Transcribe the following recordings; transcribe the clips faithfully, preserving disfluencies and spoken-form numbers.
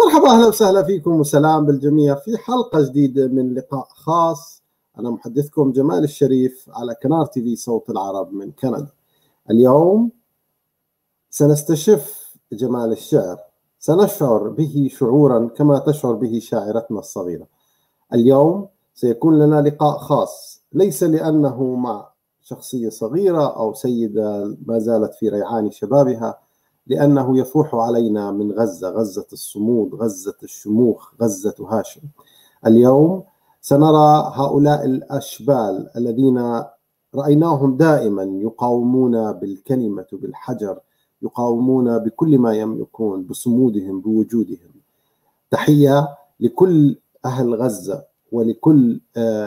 مرحبا، أهلا وسهلا فيكم وسلام بالجميع في حلقة جديدة من لقاء خاص. أنا محدثكم جمال الشريف على كنار تي في صوت العرب من كندا. اليوم سنستشف جمال الشعر، سنشعر به شعورا كما تشعر به شاعرتنا الصغيرة. اليوم سيكون لنا لقاء خاص، ليس لأنه مع شخصية صغيرة أو سيدة ما زالت في ريعان شبابها، لأنه يفوح علينا من غزة، غزة الصمود، غزة الشموخ، غزة هاشم. اليوم سنرى هؤلاء الأشبال الذين رأيناهم دائما يقاومون بالكلمة بالحجر، يقاومون بكل ما يملكون، بصمودهم بوجودهم. تحية لكل أهل غزة ولكل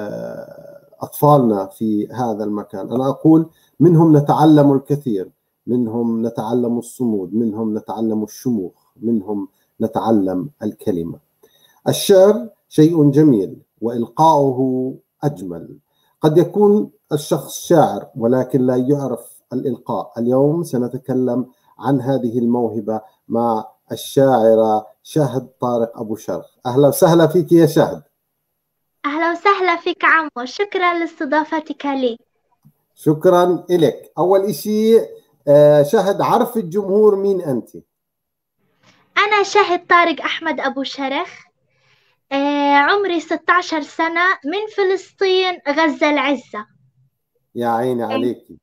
أطفالنا في هذا المكان. أنا أقول منهم نتعلم الكثير، منهم نتعلم الصمود، منهم نتعلم الشموخ، منهم نتعلم الكلمة. الشعر شيء جميل وإلقاؤه أجمل. قد يكون الشخص شاعر ولكن لا يعرف الإلقاء. اليوم سنتكلم عن هذه الموهبة مع الشاعرة شهد طارق أبو شرخ. أهلا وسهلا فيك يا شهد. أهلا وسهلا فيك عمو، شكرا لاستضافتك لي. شكرا لك. أول إشي شهد، عرف الجمهور مين أنت؟ أنا شهد طارق أحمد أبو شرخ، عمري ستة عشر سنة، من فلسطين، غزة العزة. يا عيني عليكي.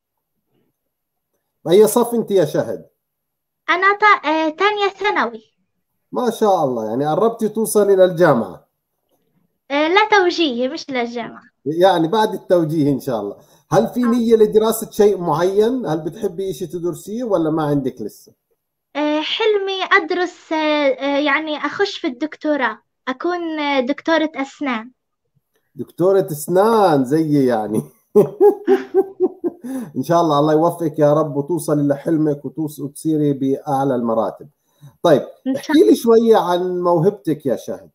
بأي صف أنت يا شهد؟ أنا تانية ثانوي. ما شاء الله، يعني قربتي توصلي إلى الجامعة. لا توجيهي، مش للجامعة، يعني بعد التوجيه إن شاء الله. هل في نية لدراسة شيء معين؟ هل بتحبي شيء تدرسيه ولا ما عندك لسه؟ حلمي أدرس، يعني أخش في الدكتوراه، أكون دكتورة أسنان. دكتورة أسنان زيي يعني. إن شاء الله الله يوفقك يا رب وتوصلي لحلمك وتصيري بأعلى المراتب. طيب احكي لي شوية عن موهبتك يا شهد.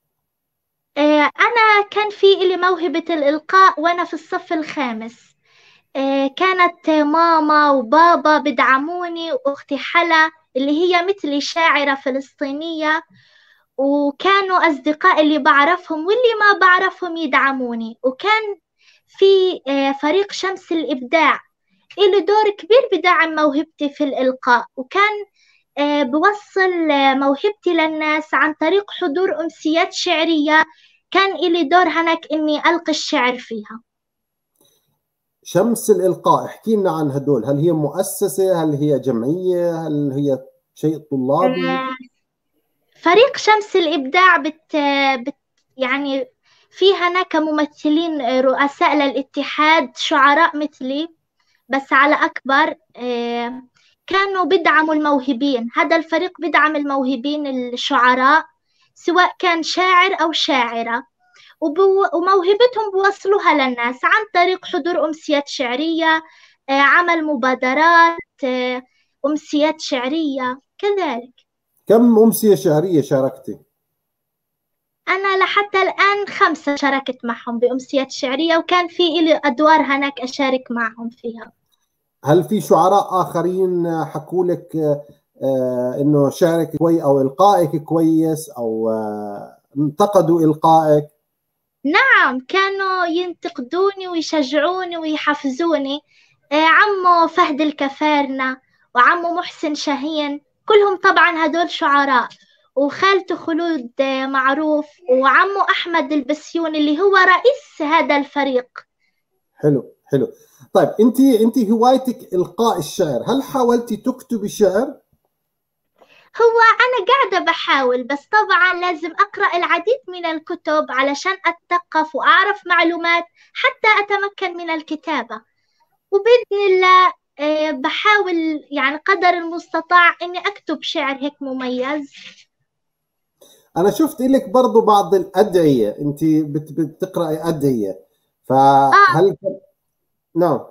أنا كان في إلي موهبة الإلقاء وأنا في الصف الخامس. كانت ماما وبابا بدعموني، وأختي حلا اللي هي مثلي شاعرة فلسطينية، وكانوا أصدقاء اللي بعرفهم واللي ما بعرفهم يدعموني. وكان في فريق شمس الإبداع إله دور كبير بدعم موهبتي في الإلقاء، وكان بوصل موهبتي للناس عن طريق حضور أمسيات شعرية كان إلي دور هناك إني ألقي الشعر فيها. شمس الإلقاء، احكي لنا عن هدول. هل هي مؤسسة؟ هل هي جمعية؟ هل هي شيء طلابي؟ فريق شمس الإبداع بت, بت يعني في هناك ممثلين رؤساء للاتحاد، شعراء مثلي بس على أكبر، كانوا بدعموا الموهوبين. هذا الفريق بدعم الموهوبين الشعراء، سواء كان شاعر أو شاعرة، وموهبتهم بوصلوها للناس عن طريق حضور أمسيات شعرية، عمل مبادرات، أمسيات شعرية كذلك. كم أمسية شعرية شاركتي؟ أنا لحتى الآن خمسة شاركت معهم بأمسيات شعرية، وكان في إلي أدوار هناك أشارك معهم فيها. هل في شعراء آخرين حكوا لك آه إنه شعرك كويس أو إلقائك كويس أو آه انتقدوا إلقائك؟ نعم، كانوا ينتقدوني ويشجعوني ويحفزوني. آه عمو فهد الكفارنة وعمو محسن شاهين، كلهم طبعا هدول شعراء، وخالته خلود معروف، وعمو أحمد البسيوني اللي هو رئيس هذا الفريق. حلو حلو. طيب انت انت هوايتك إلقاء الشعر، هل حاولتي تكتبي شعر؟ هو أنا قاعدة بحاول، بس طبعا لازم أقرأ العديد من الكتب علشان أتثقف وأعرف معلومات حتى أتمكن من الكتابة، وبإذن الله بحاول يعني قدر المستطاع إني أكتب شعر هيك مميز. أنا شفت لك برضو بعض الأدعية، أنت بتقرأي أدعية، فهل آه. كان... نعم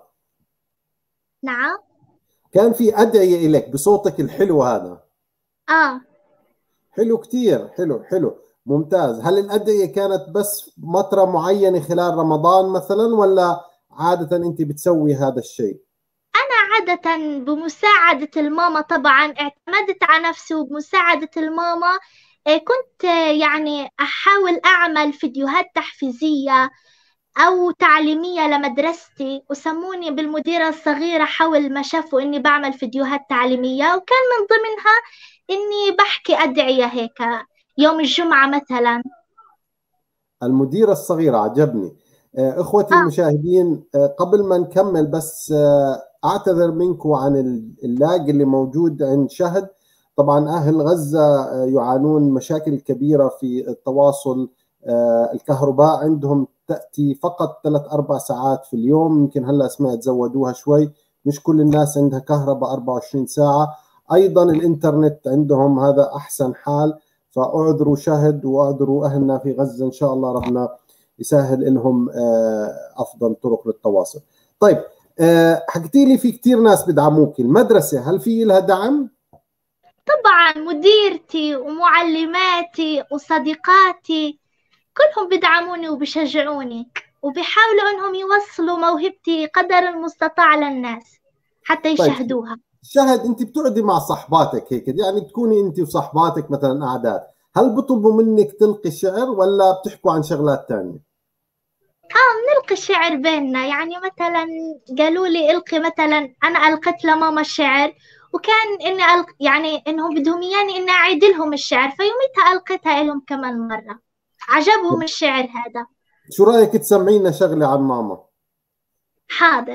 نعم كان في أدعية لك بصوتك الحلو هذا؟ آه حلو كتير، حلو حلو ممتاز. هل الأدعية كانت بس فترة معينة خلال رمضان مثلا، ولا عادة أنت بتسوي هذا الشيء؟ أنا عادة بمساعدة الماما، طبعا اعتمدت على نفسي وبمساعدة الماما آه، كنت آه، يعني أحاول أعمل فيديوهات تحفيزية أو تعليمية لمدرستي، وسموني بالمديرة الصغيرة حول ما شافوا إني بعمل فيديوهات تعليمية، وكان من ضمنها إني بحكي أدعية هيك يوم الجمعة مثلا. المديرة الصغيرة عجبني. آه، إخوتي آه المشاهدين، آه، قبل ما نكمل بس آه، أعتذر منكم عن اللاج اللي موجود عند شهد. طبعا أهل غزة آه، يعانون مشاكل كبيرة في التواصل. آه، الكهرباء عندهم تأتي فقط ثلاث أربع ساعات في اليوم، يمكن هلأ سمعت زودوها شوي. مش كل الناس عندها كهرباء أربعة وعشرين ساعة. أيضا الإنترنت عندهم هذا أحسن حال. فاعذروا شهد واعذروا اهلنا في غزه، ان شاء الله ربنا يسهل لهم آه، افضل طرق للتواصل. طيب، آه، حكيتي لي في كثير ناس بدعموك، المدرسه هل في لها دعم؟ طبعا مديرتي ومعلماتي وصديقاتي كلهم بدعموني وبشجعوني، وبيحاولوا إنهم يوصلوا موهبتي قدر المستطاع للناس حتى طيب يشاهدوها. شهد، انت بتقعدي مع صحباتك هيك، يعني تكوني انت وصحباتك مثلا قعدات، هل بطلبوا منك تلقي شعر ولا بتحكوا عن شغلات ثانيه؟ آه نلقي الشعر بيننا، يعني مثلا قالوا لي ألقي، مثلا أنا ألقيت لماما الشعر، وكان إني ألق... يعني إنهم بدهم إياني إني أعيد لهم الشعر، فيوميتها ألقيتها لهم كمان مرة، عجبهم الشعر هذا. شو رايك تسمعينا شغله عن ماما؟ حاضر.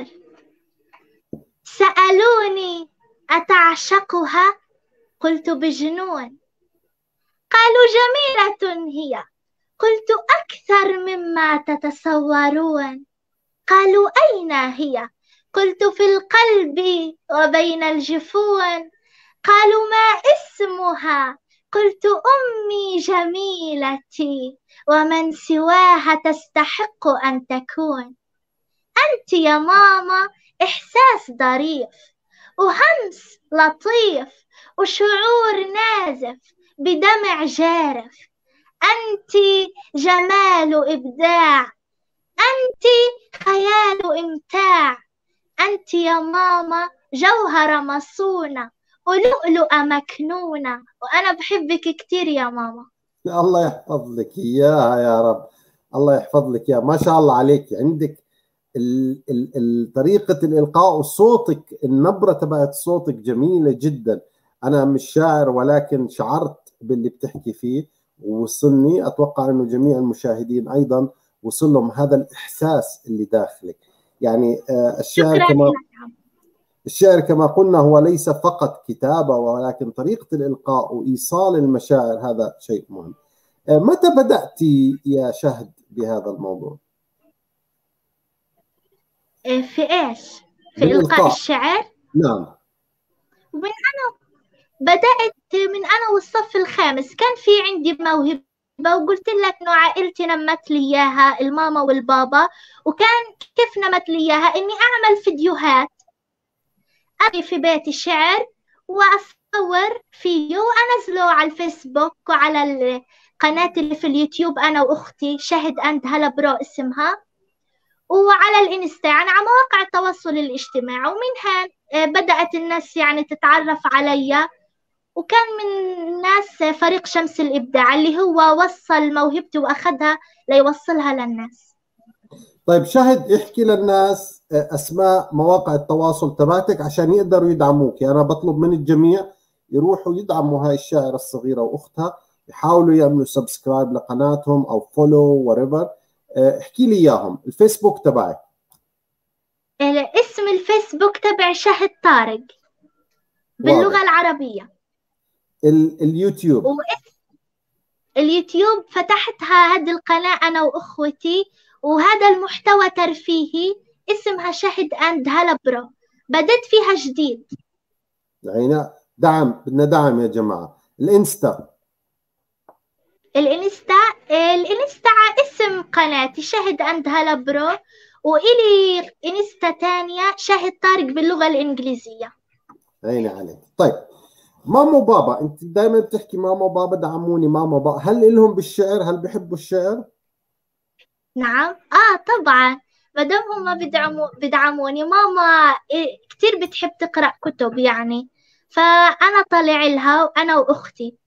سألوني أتعشقها؟ قلت بجنون. قالوا جميلة هي؟ قلت أكثر مما تتصورون. قالوا أين هي؟ قلت في القلب وبين الجفون. قالوا ما اسمها؟ قلت أمي جميلتي، ومن سواها تستحق أن تكون. أنت يا ماما إحساس ظريف، وهمس لطيف، وشعور نازف بدمع جارف. أنت جمال إبداع، أنت خيال إمتاع. أنت يا ماما جوهرة مصونة، ولؤلؤة مكنونة، وأنا بحبك كتير يا ماما. الله يحفظ لك اياها يا رب. الله يحفظ لك اياها، ما شاء الله عليك. عندك ال ال ال طريقة الإلقاء وصوتك، النبرة تبعت صوتك جميلة جدا. أنا مش شاعر ولكن شعرت باللي بتحكي فيه ووصلني. أتوقع أنه جميع المشاهدين أيضا وصل لهم هذا الإحساس اللي داخلك. يعني آه، الشعر شكرا كما لك. الشعر كما قلنا هو ليس فقط كتابة، ولكن طريقة الإلقاء وإيصال المشاعر هذا شيء مهم. آه، متى بدأت يا شهد بهذا الموضوع؟ إيه، في إيش؟ في إلقاء بالإلقاء. الشعر. نعم. ومن أنا بدأت من أنا والصف الخامس، كان في عندي موهبة، وقلت لك إنه عائلتي نمت لي إياها، الماما والبابا. وكان كيف نمت لي إياها؟ إني أعمل فيديوهات، أبي في بيتي شعر، وأصور فيه وأنزله على الفيسبوك وعلى القناة اللي في اليوتيوب، أنا وأختي شهد أند هلا برو اسمها، وعلى الإنستا، يعني على مواقع التواصل الاجتماعي. ومنها آه، بدأت الناس يعني تتعرف علي، وكان من الناس فريق شمس الإبداع اللي هو وصل موهبتي وأخذها ليوصلها للناس. طيب شهد، احكي للناس اسماء مواقع التواصل تبعتك عشان يقدروا يدعموك. يعني انا بطلب من الجميع يروحوا يدعموا هاي الشاعرة الصغيرة واختها، يحاولوا يعملوا سبسكرايب لقناتهم او فولو وريفر. احكي لي اياهم. الفيسبوك تبعك؟ اسم الفيسبوك تبع شهد طارق باللغة واضح. العربية. ال اليوتيوب؟ اليوتيوب فتحتها هذه القناة أنا وأخوتي، وهذا المحتوى ترفيهي، اسمها شهد أند هلا برو، بدأت فيها جديد. يعني دعم، بدنا دعم يا جماعة. الانستا؟ الانستا الانستا على اسم قناتي شهد أند هلا برو، وإلي انستا تانية شهد طارق باللغة الإنجليزية. عيني عليك. طيب ماما وبابا، انت دائما بتحكي ماما وبابا دعموني، ماما وبابا هل لهم بالشعر؟ هل بيحبوا الشعر؟ نعم، آه طبعا، مادام هم بدعمو بدعموني. ماما إيه، كتير بتحب تقرأ كتب يعني، فأنا طالع لها، وأنا وأختي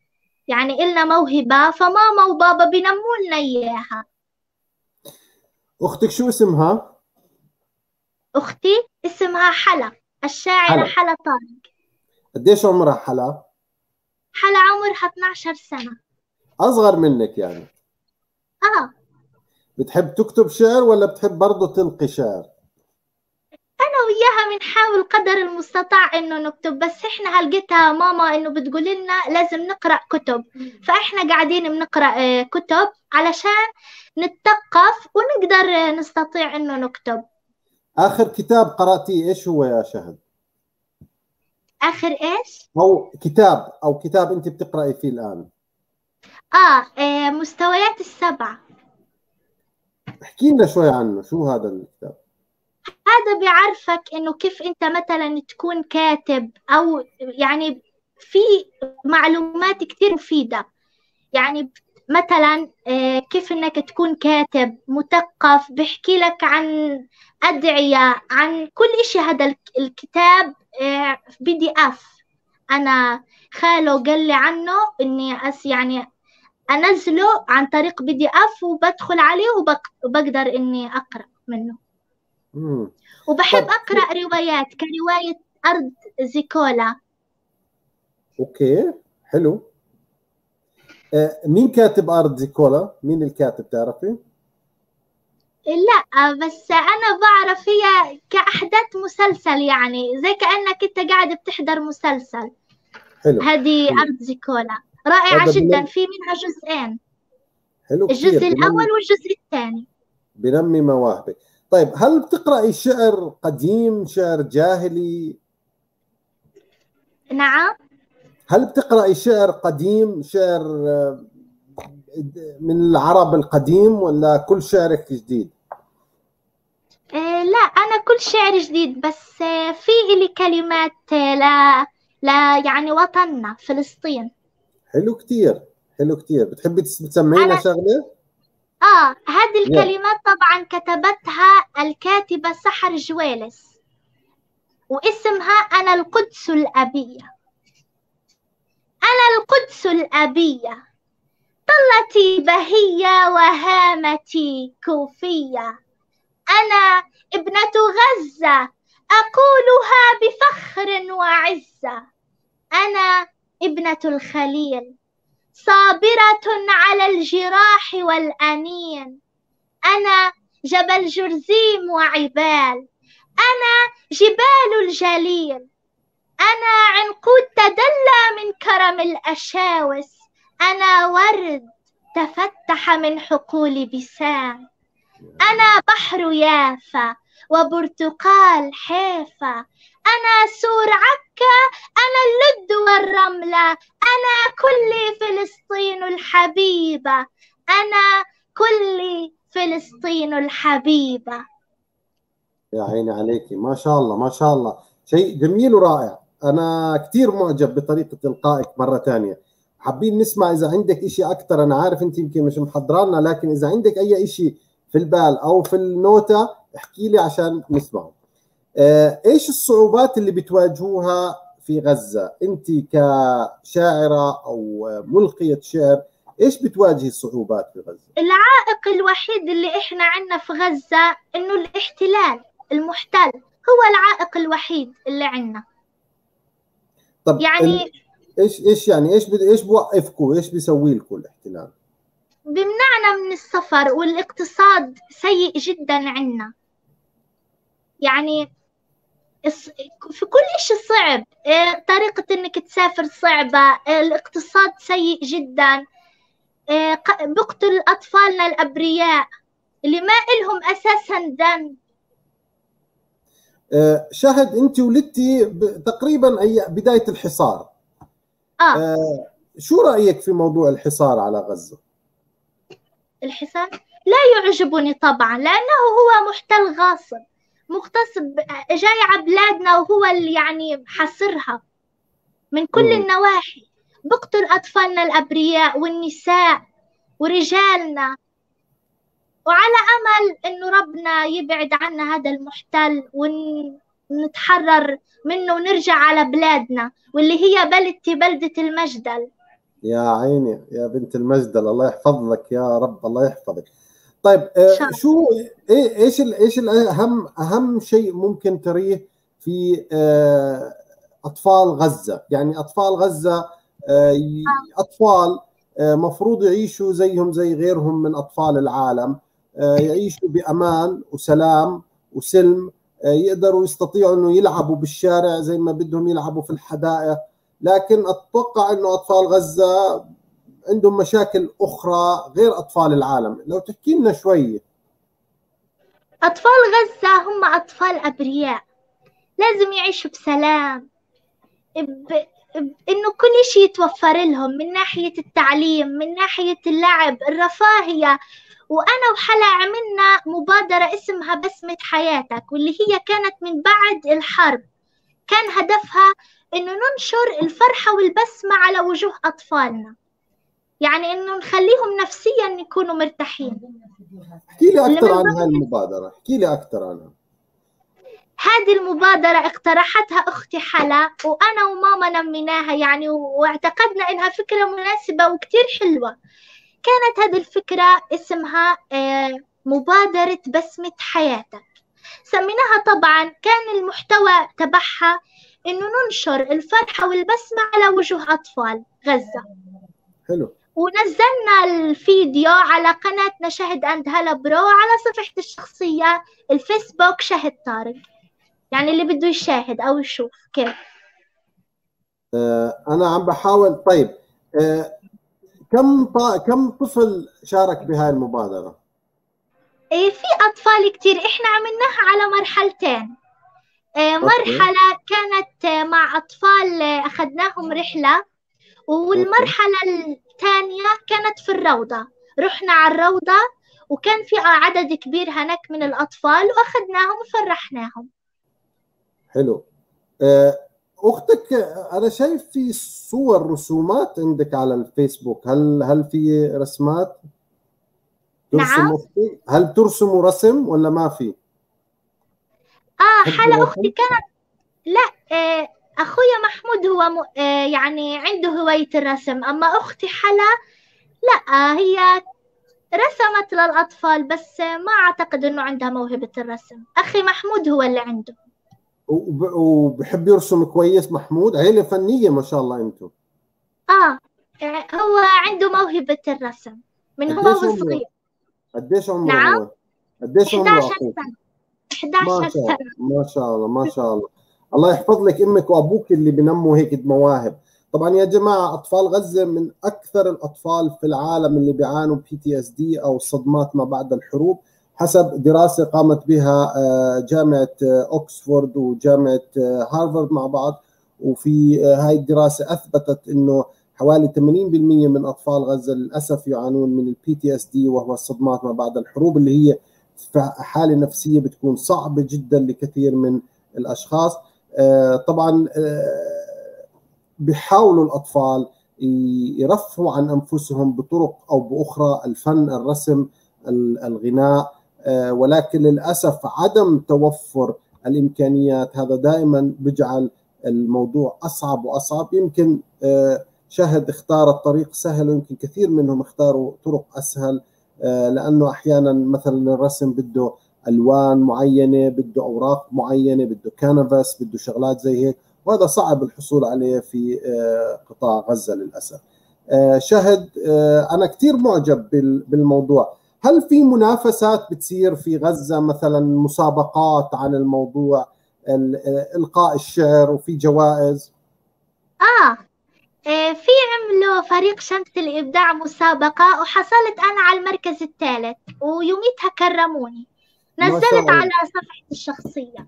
يعني إلنا موهبة، فماما وبابا بينموا لنا إياها. أختك شو اسمها؟ أختي اسمها حلا، الشاعرة حلا. حلا طارق. قديش عمرها حلا؟ حلا عمرها اثناشر سنة. أصغر منك يعني. آه. بتحب تكتب شعر ولا بتحب برضه تلقي شعر؟ أنا وياها بنحاول قدر المستطاع إنه نكتب، بس إحنا هلقيتها ماما إنه بتقول لنا لازم نقرأ كتب، فإحنا قاعدين بنقرأ آه، كتب علشان نتثقف ونقدر آه، نستطيع إنه نكتب. آخر كتاب قرأتيه إيش هو يا شهد؟ آخر إيش؟ أو كتاب أو كتاب أنت بتقرأي فيه الآن. آه, آه مستويات السبعة. احكي لنا شوي عنه، شو هذا الكتاب؟ هذا بيعرفك إنه كيف أنت مثلا تكون كاتب، أو يعني في معلومات كتير مفيدة. يعني مثلا آه، كيف إنك تكون كاتب مثقف، بيحكي لك عن أدعية، عن كل إشي. هذا الك- الكتاب بي دي إف. أنا خاله قال لي عنه إني أس يعني أنزله عن طريق بي دي إف، وبدخل عليه وبق- وبقدر إني أقرأ منه. مم. وبحب طب أقرأ روايات كرواية أرض زيكولا. أوكي، حلو. آه، مين كاتب أرض زيكولا؟ مين الكاتب تعرفي؟ لا بس أنا بعرف هي كأحداث مسلسل، يعني زي كأنك أنت قاعد بتحضر مسلسل. حلو. هذه حلو. أرض زيكولا رائعة هذا جدا، بنم... في منها جزئين، حلو كثير، الجزء بنمي الأول والجزء الثاني. بنمي مواهبك. طيب، هل بتقرأي شعر قديم، شعر جاهلي؟ نعم. هل بتقرأي شعر قديم، شعر آه، من العرب القديم، ولا كل شعرك جديد؟ إيه لا، أنا كل شعر جديد، بس آه، في إلي كلمات آه، لا لا يعني وطننا فلسطين. حلو كثير. حلو كثير. بتحبي تس- تسمعينا أنا شغلة؟ آه هذه يلا. الكلمات طبعا كتبتها الكاتبة سحر جويلس، واسمها أنا القدس الأبية. أنا القدس الأبية، طلتي بهية وهامتي كوفية. أنا ابنة غزة، أقولها بفخر وعزة. أنا ابنة الخليل، صابرة على الجراح والأنين. أنا جبل جرزيم وعبال، أنا جبال الجليل. أنا عنقود تدلى من كرم الأشاوس. أنا ورد تفتح من حقول بسام. أنا بحر يافا وبرتقال حيفا. أنا سور عكا، أنا اللد والرملة. أنا كلي فلسطين الحبيبة. أنا كلي فلسطين الحبيبة. يا عيني عليكي، ما شاء الله ما شاء الله، شيء جميل ورائع. أنا كثير معجب بطريقة إلقائك مرة ثانية. حابين نسمع إذا عندك إشي أكثر. أنا عارف أنت يمكن مش محضرانا، لكن إذا عندك أي إشي في البال أو في النوتة احكي لي عشان نسمعه. آه، إيش الصعوبات اللي بتواجهوها في غزة؟ أنت كشاعرة أو ملقية شعر، إيش بتواجهي الصعوبات في غزة؟ العائق الوحيد اللي إحنا عنا في غزة إنه الاحتلال، المحتل هو العائق الوحيد اللي عنا. طب ال... يعني ايش ايش يعني ايش بد... ايش بوقفكم؟ ايش بيسوي لكم الاحتلال؟ بمنعنا من السفر، والاقتصاد سيء جدا عنا. يعني الس- في كل إشي صعب. إيه، طريقة إنك تسافر صعبة، إيه، الاقتصاد سيء جدا. إيه، ق- بقتل أطفالنا الأبرياء اللي ما إلهم أساسا ذنب. آه، شهد، انت ولدتي ب... تقريبا اي بدايه الحصار. آه آه، شو رايك في موضوع الحصار على غزه؟ الحصار لا يعجبني طبعا، لأنه هو محتل غاصب مغتصب، جاي على بلادنا وهو اللي يعني حصرها من كل مم. النواحي. بقتل أطفالنا الأبرياء والنساء ورجالنا، وعلى أمل إنه ربنا يبعد عنا هذا المحتل ونتحرر منه ونرجع على بلادنا، واللي هي بلدتي بلدة المجدل. يا عيني يا بنت المجدل، الله يحفظ لك يا رب، الله يحفظك. طيب آه، شو إيه ايش ال- ايش الاهم اهم شيء ممكن تريه في آه، اطفال غزة؟ يعني اطفال غزة آه، ي- اطفال آه، مفروض يعيشوا زيهم زي غيرهم من اطفال العالم، آه، يعيشوا بامان وسلام وسلم، آه، يقدروا يستطيعوا انه يلعبوا بالشارع زي ما بدهم يلعبوا في الحدائق. لكن اتوقع انه اطفال غزة عندهم مشاكل أخرى غير أطفال العالم، لو تحكي لنا شوي. أطفال غزة هم أطفال أبرياء، لازم يعيشوا بسلام، ب... ب... إنه كل شيء يتوفر لهم من ناحية التعليم، من ناحية اللعب، الرفاهية. وأنا وحلا عملنا مبادرة اسمها بسمة حياتك، واللي هي كانت من بعد الحرب. كان هدفها إنه ننشر الفرحة والبسمة على وجوه أطفالنا، يعني إنه نخليهم نفسيا يكونوا مرتاحين. احكي لي اللي أكثر من عن هاي ضمن المبادرة، احكي لي أكثر عنها. هذه المبادرة اقترحتها أختي حلا، وأنا وماما نميناها يعني، واعتقدنا إنها فكرة مناسبة وكتير حلوة. كانت هذه الفكرة اسمها آه، مبادرة بسمة حياتك. سميناها طبعا، كان المحتوى تبعها إنه ننشر الفرحة والبسمة على وجوه أطفال غزة. حلو. ونزلنا الفيديو على قناتنا شهد أند هلا برو، على صفحتي الشخصية الفيسبوك شهد طارق، يعني اللي بده يشاهد أو يشوف كيف. آه أنا عم بحاول. طيب آه كم ط... كم طفل شارك بهاي المبادرة؟ إيه، في أطفال كتير، إحنا عملناها على مرحلتين. إيه، أوكي. مرحلة كانت آه، مع أطفال آه، أخذناهم رحلة، أوكي. والمرحلة الثانية كانت في الروضة. رحنا على الروضة، وكان في عدد كبير هناك من الأطفال، وأخذناهم وفرحناهم. حلو. آه أختك، أنا شايف في صور رسومات عندك على الفيسبوك، هل هل في رسمات نعم. ترسم أختي؟ هل ترسموا رسم ولا ما في؟ آه تحب حلا أختي الرسم؟ كانت. لا، آه أخويا محمود هو م... آه يعني عنده هواية الرسم، أما أختي حلا لا، آه هي رسمت للأطفال بس، آه ما أعتقد إنه عندها موهبة الرسم. أخي محمود هو اللي عنده. وب- وبحب يرسم كويس محمود، عيلة فنية ما شاء الله انتم. آه آه، هو عنده موهبة الرسم من قديش هو عمره؟ وصغير. قديش عمره نعم. هو؟ قديش عمره إحدى عشر اخوك؟ سنة. ما إحدى عشر شاء سنة. ما شاء الله ما شاء الله. الله يحفظ لك امك وابوك اللي بنموا هيك مواهب. طبعا يا جماعة، اطفال غزة من اكثر الاطفال في العالم اللي بيعانوا بي تي اس دي او صدمات ما بعد الحروب، حسب دراسة قامت بها آه، جامعة آه، اوكسفورد وجامعة آه، هارفارد مع بعض. وفي آه، هاي الدراسة اثبتت انه حوالي ثمانين بالمئة من اطفال غزة للاسف يعانون من البي تي اس دي، وهو الصدمات ما بعد الحروب، اللي هي حالة نفسية بتكون صعبة جدا لكثير من الأشخاص. آه، طبعا آه، بيحاولوا الأطفال يرفعوا عن أنفسهم بطرق أو بأخرى، الفن، الرسم، الغناء، آه، ولكن للأسف عدم توفر الإمكانيات هذا دائما بيجعل الموضوع أصعب وأصعب. يمكن آه، شهد اختارت طريق سهل، ويمكن كثير منهم اختاروا طرق أسهل، لأنه أحيانا مثلا الرسم بده ألوان معينة، بده أوراق معينة، بده كانفاس، بده شغلات زي هيك، وهذا صعب الحصول عليه في قطاع غزة للأسف. شهد، أنا كثير معجب بالموضوع. هل في منافسات بتصير في غزة، مثلا مسابقات عن الموضوع، إلقاء الشعر، وفي جوائز؟ آه آه، في عملوا فريق شمس الإبداع مسابقة، وحصلت أنا على المركز الثالث، ويوميتها كرموني، ما شاء نزلت على الله. صفحتي الشخصية.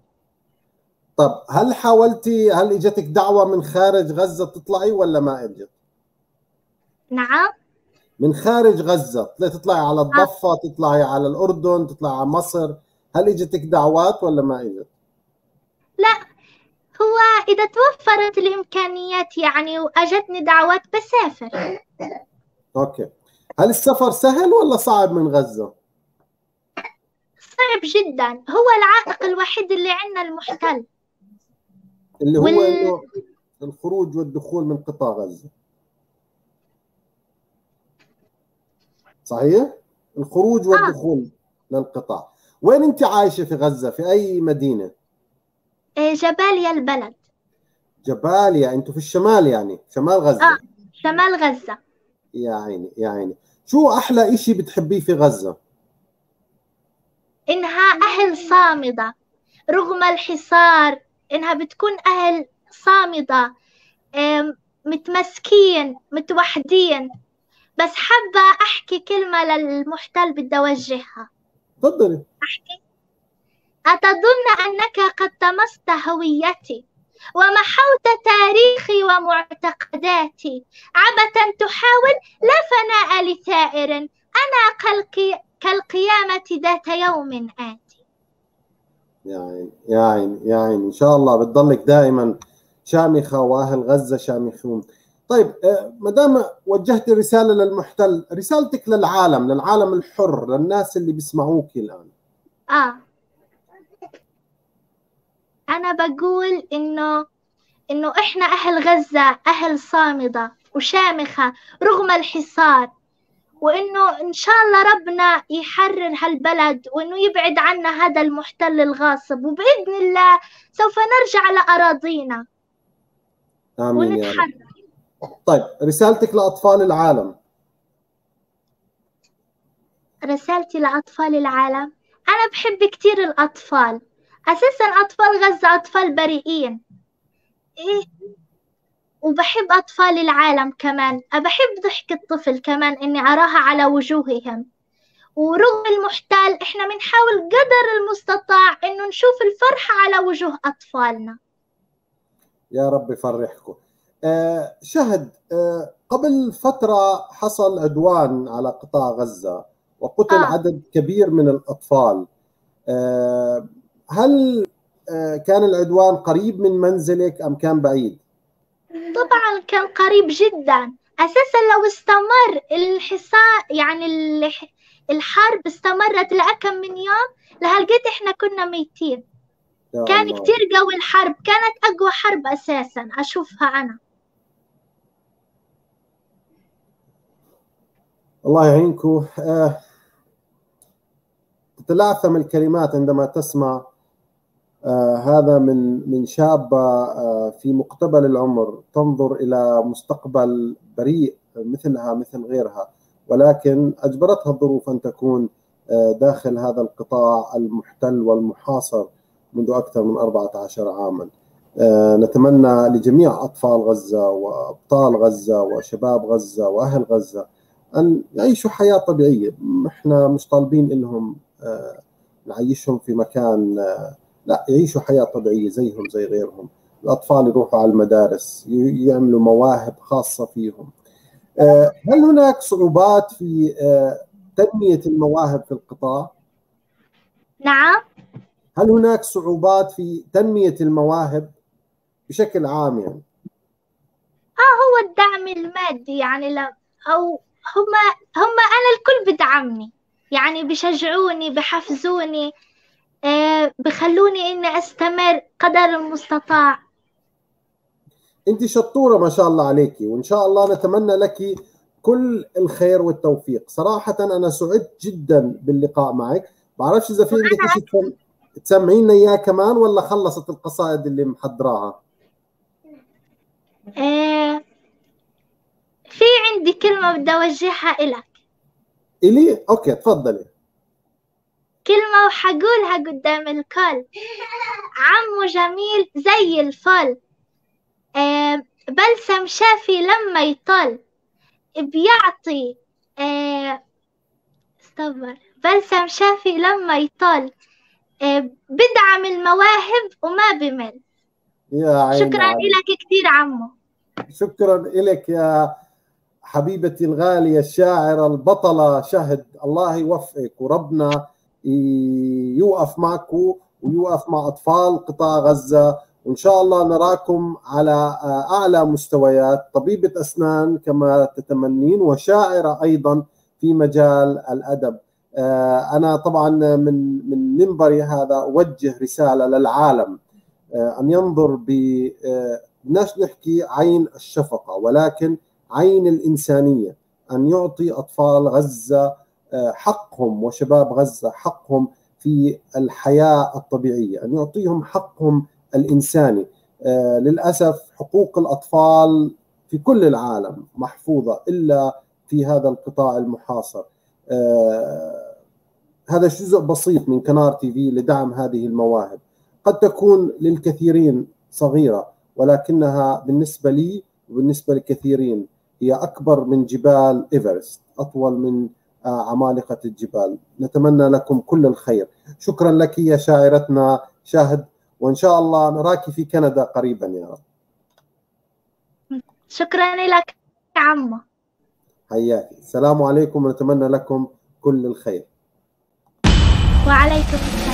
طب هل حاولتي، هل اجتك دعوة من خارج غزة تطلعي ولا ما اجت؟ نعم. من خارج غزة تطلعي على آه. الضفة، تطلعي على الأردن، تطلعي على مصر، هل اجتك دعوات ولا ما اجت؟ لا، هو إذا توفرت الإمكانيات يعني وأجتني دعوات بسافر. اوكي. هل السفر سهل ولا صعب من غزة؟ صعب جدا، هو العائق الوحيد اللي عندنا المحتل، اللي هو وال... انه الخروج والدخول من قطاع غزة. صحيح؟ الخروج والدخول آه. للقطاع. وين أنت عايشة في غزة؟ في أي مدينة؟ جباليا البلد. جباليا، أنتوا في الشمال يعني، شمال غزة. آه شمال غزة. يا عيني يا عيني. شو أحلى إشي بتحبيه في غزة؟ إنها أهل صامدة رغم الحصار، إنها بتكون أهل صامدة، متمسكين متوحدين. بس حابة أحكي كلمة للمحتل بدي أوجهها. تفضلي. أحكي. أتظن أنك قد طمست هويتي ومحوت تاريخي ومعتقداتي عبثا تحاول لا فناء لثائر، أنا كالقي... كالقيامة ذات يوم آتي. يا عين يا عين يا عين، إن شاء الله بتضلك دائما شامخة وأهل غزة شامخون. طيب ما دام وجهت رسالة للمحتل، رسالتك للعالم، للعالم الحر، للناس اللي بيسمعوك الآن. آه أنا بقول إنه إنه إحنا أهل غزة أهل صامدة وشامخة رغم الحصار، وإنه إن شاء الله ربنا يحرر هالبلد وإنه يبعد عنا هذا المحتل الغاصب، وبإذن الله سوف نرجع لأراضينا. آمين يا رب. طيب رسالتك لأطفال العالم. رسالتي لأطفال العالم، أنا بحب كتير الأطفال، أساسا أطفال غزة أطفال بريئين. إيه؟ وبحب أطفال العالم كمان، بحب ضحك الطفل كمان إني أراها على وجوههم. ورغم المحتال إحنا بنحاول قدر المستطاع إنه نشوف الفرحة على وجوه أطفالنا. يا رب يفرحكم. آه شهد، آه قبل فترة حصل عدوان على قطاع غزة وقتل آه. عدد كبير من الأطفال. آه هل آه كان العدوان قريب من منزلك أم كان بعيد؟ طبعا كان قريب جدا، أساسا لو استمر الحصار يعني الحرب استمرت لأكم من يوم لهلقيت إحنا كنا ميتين. كان الله. كتير قوي الحرب، كانت أقوى حرب أساسا أشوفها أنا. الله يعينكم. آه تتلعثم الكلمات عندما تسمع آه هذا من من شابة آه في مقتبل العمر تنظر إلى مستقبل بريء مثلها مثل غيرها، ولكن أجبرتها الظروف أن تكون آه داخل هذا القطاع المحتل والمحاصر منذ أكثر من أربعة عشر عاما. آه نتمنى لجميع أطفال غزة وأبطال غزة وشباب غزة وأهل غزة أن يعيشوا حياة طبيعية. إحنا مش طالبين إنهم آه نعيشهم في مكان، آه لا، يعيشوا حياة طبيعية زيهم زي غيرهم. الأطفال يروحوا على المدارس، يعملوا مواهب خاصة فيهم. آه هل هناك صعوبات في آه تنمية المواهب في القطاع؟ نعم. هل هناك صعوبات في تنمية المواهب بشكل عام يعني؟ آه هو الدعم المادي يعني، لا أو هم هم أنا الكل بدعمني يعني، بشجعوني بحفزوني، آه بخلوني إني أستمر قدر المستطاع. أنت شطورة ما شاء الله عليكي، وإن شاء الله نتمنى لك كل الخير والتوفيق. صراحة أنا سعدت جدا باللقاء معك. بعرفش إذا في عندك شيء تسمعينا إياه كمان ولا خلصت القصائد اللي محضراها؟ آه في عندي كلمة بدي أوجهها إلك. إلي؟ أوكي تفضلي. كلمة وحقولها قدام الكل. عمو جميل زي الفل، آه بلسم شافي لما يطل، بيعطي آه استبر بلسم شافي لما يطل، آه بدعم المواهب وما بمل. يا عيني شكرا لك كثير عمو. شكرا لك يا حبيبتي الغالية الشاعرة البطلة شهد. الله يوفقك وربنا يوقف معكم ويوقف مع أطفال قطاع غزة، وإن شاء الله نراكم على أعلى مستويات، طبيبة أسنان كما تتمنين وشاعرة أيضا في مجال الأدب. أنا طبعا من من منبري هذا أوجه رسالة للعالم أن ينظر ب بدناش نحكي عين الشفقة ولكن عين الإنسانية، أن يعطي أطفال غزة حقهم، وشباب غزة حقهم في الحياة الطبيعية، أن يعطيهم حقهم الإنساني. للأسف حقوق الأطفال في كل العالم محفوظة إلا في هذا القطاع المحاصر. هذا جزء بسيط من كنار تي في لدعم هذه المواهب، قد تكون للكثيرين صغيرة، ولكنها بالنسبة لي وبالنسبة لكثيرين هي أكبر من جبال إيفرست، أطول من عمالقة الجبال. نتمنى لكم كل الخير. شكرا لك يا شاعرتنا شاهد، وإن شاء الله نراك في كندا قريبا يا رب. شكرا لك عمو. حياك. السلام عليكم ونتمنى لكم كل الخير. وعليكم السلام.